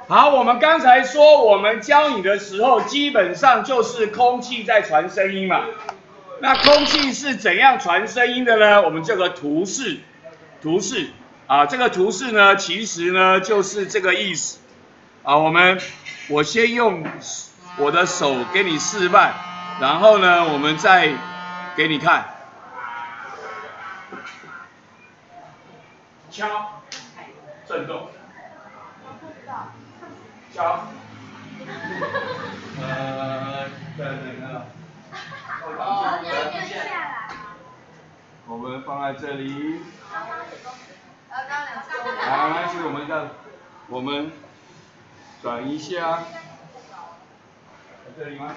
好，我们刚才说，我们教你的时候，基本上就是空气在传声音嘛。那空气是怎样传声音的呢？我们这个图示啊，这个图示呢，其实呢就是这个意思啊。我先用我的手给你示范，然后呢，我们再给你看。敲，震动。敲，我们放在这里。来，没关系，我们转一下。在这里吗？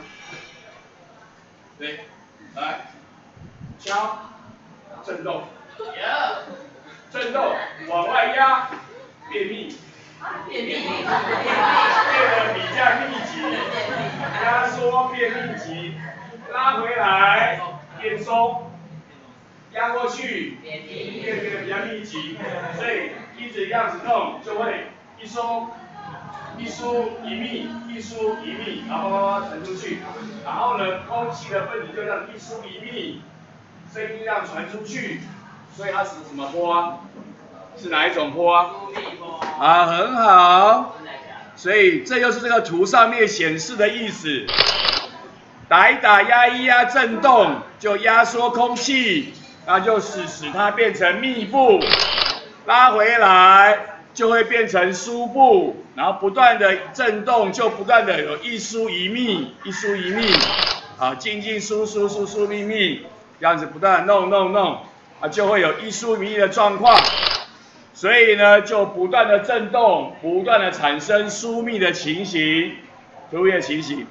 对，来，敲，震动，震动，往外压，便秘。变得比较密集，压缩变密集，拉回来变松，压过去变得比较密集，所以一直这样子弄就会一松一疏一密，一疏一密，然后慢慢传出去，然后呢，空气的分子就这样一疏一密，声音这样传出去，所以它是什么波啊？是哪一种波啊？啊，很好。所以这就是这个图上面显示的意思。打一打，压一压，震动就压缩空气，那就使它变成密布，拉回来就会变成疏布，然后不断的震动就不断的有一疏一密，一疏一密，啊，进进疏疏，疏疏密密，这样子不断的弄，啊，就会有一疏一密的状况。所以呢，就不断的震动，不断的产生疏密的情形，疏密的情形，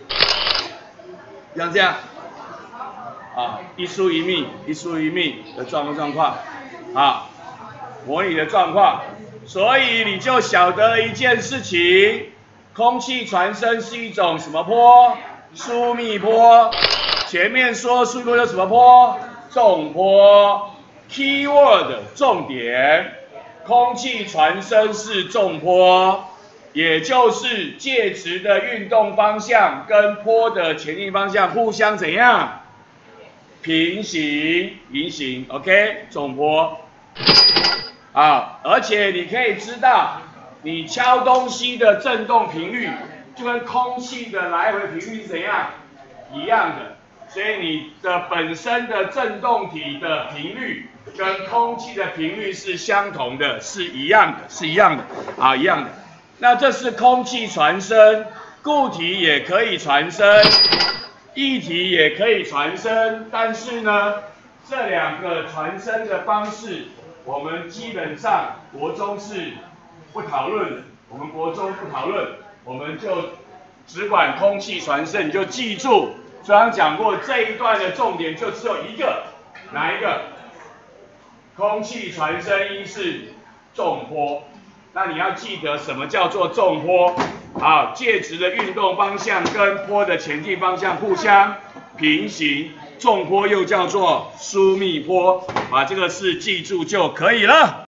像这样，啊，一疏一密，一疏一密的状况，啊，模拟的状况，所以你就晓得了一件事情，空气传声是一种什么波？疏密波。前面说疏密波有什么波？重波。Keyword 重点。空气传声是重波，也就是介质的运动方向跟波的前进方向互相怎样？平行 ，OK， 重波。好，而且你可以知道，你敲东西的振动频率，就跟空气的来回频率是怎样？一样的。所以你的本身的振动体的频率跟空气的频率是相同的，是一样的啊，一样的。那这是空气传声，固体也可以传声，液体也可以传声，但是呢，这两个传声的方式，我们基本上国中是不讨论的，我们国中不讨论，我们就只管空气传声，你就记住。刚刚讲过这一段的重点就只有一个，哪一个？空气传声音是重波，那你要记得什么叫做重波？好，介质的运动方向跟波的前进方向互相平行，重波又叫做疏密波，把这个事记住就可以了。